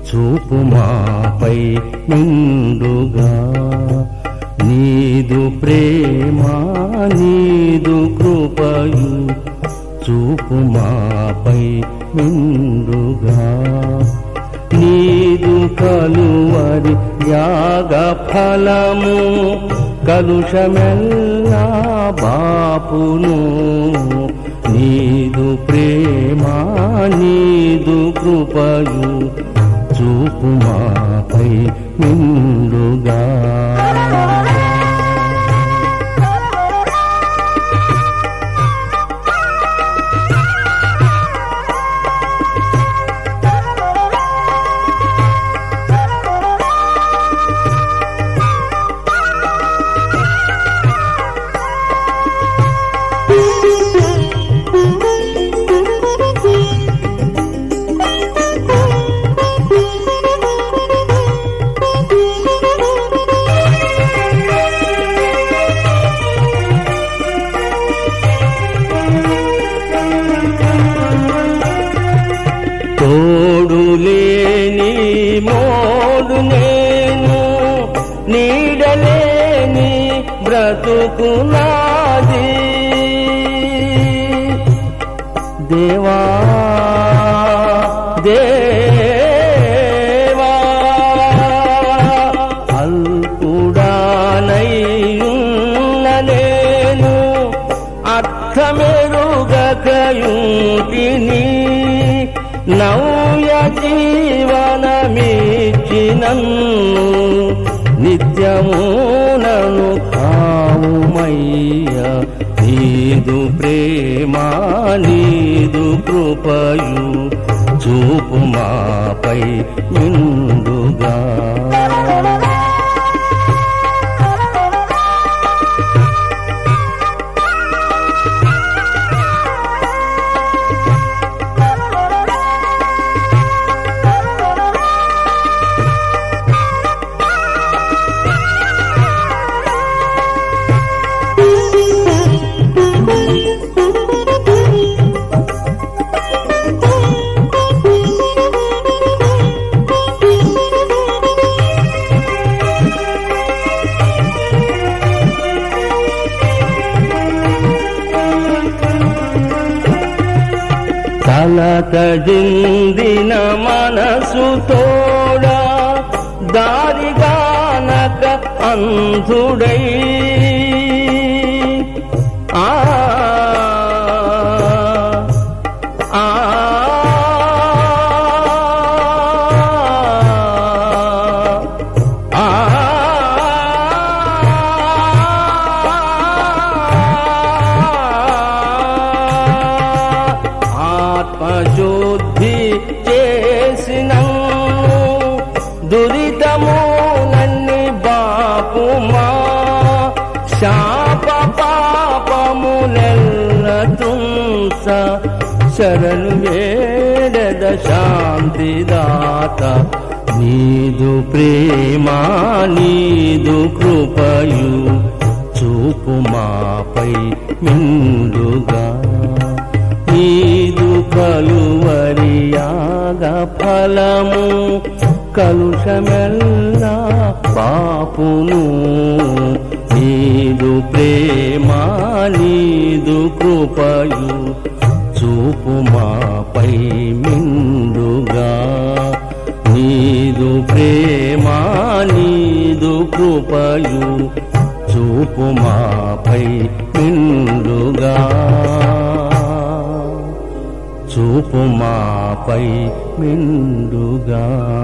చూపు మాపై నిండుగా నీదు ప్రేమ నీదు కృపయు చూపు మాపై నిండుగా నీదు కలువరి యాగ ఫలము కలుషమెల్లా బాపును నీదు ప్రేమ నీదు కృపయు చూపు మాపై నిండుగా తోడులేని మోడు నేను నీడలేని బ్రతుకునాది దేవా దేవా అల్పుడానయ్యున్న నేను అర్థమెరుగకయుంటిని నవ్య జీవనమిచ్చినన్ను నిత్యము నన్ను కావుమయ్య నీదు ప్రేమ నీదు కృపయు చూపు మాపై నిండుగా కలతజిందిన మనసు తోడా దారిగానక అంధుడై ఆ ఆ ఆత్మశుద్ధి చేసినన్ను దురితములన్నీ బాపుమా శాప పాపములెల్ల తుంస శరణు వేడద శాంతిదాత నీదు ప్రేమ నీదు కృపయు చూపు మాపై నిండుగా నీదు కలువరి యాగ ఫలము కలుషమెల్లా బాపును నీదు ప్రేమ నీదు కృపయు చూపు మాపై నిండుగా నీదు ప్రేమ నీదు కృపయు చూపు మాపై నిండుగా చూపు మాపై నిండుగా